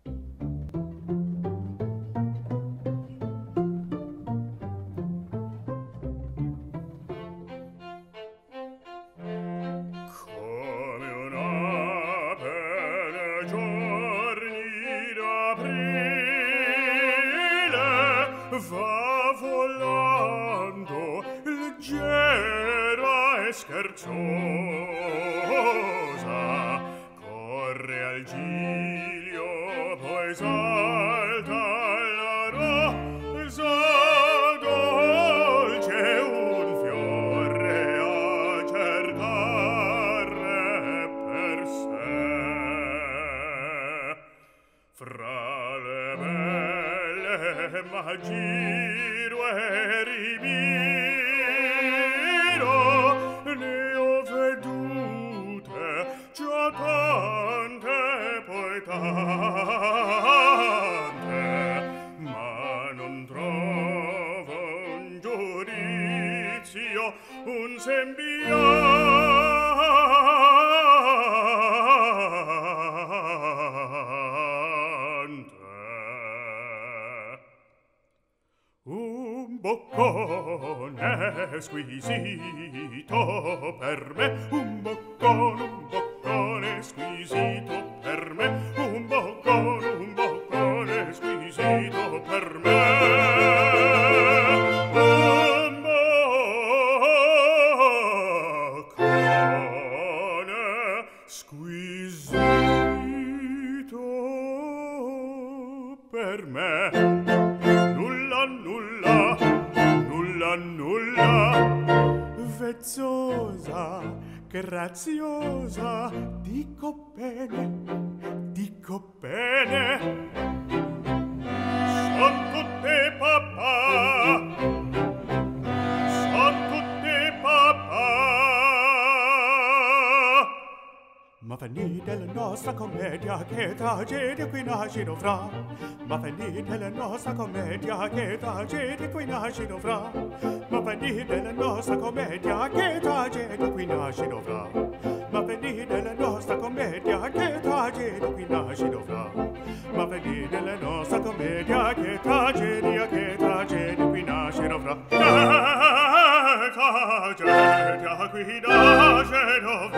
Va volando leggera e scherzosa, corre al giglio, poi salta alla rosa dolce un fiore a cercare per sé. Fra le belle ma giro e rimiro, ne ho vedute già tante, poi tante, ma non trovo un giudizio, un un boccone squisito per me, un boccone squisito per me, un boccone squisito per me, un boccone squisito per me. Nulla, vezzosa, graziosa, dico bene, son tutte papà, ma finita la nostra commedia, che tragedia qui nasce dovrà. Ma finita la nostra commedia, che tragedia qui nasce dovrà. Ma finita la nostra commedia, che tragedia qui nasce dovrà. Ma finita la nostra commedia, che tragedia qui nasce dovrà. Ma finita la nostra commedia, che tragedia qui nasce dovrà. Tragedia qui nasce dovrà.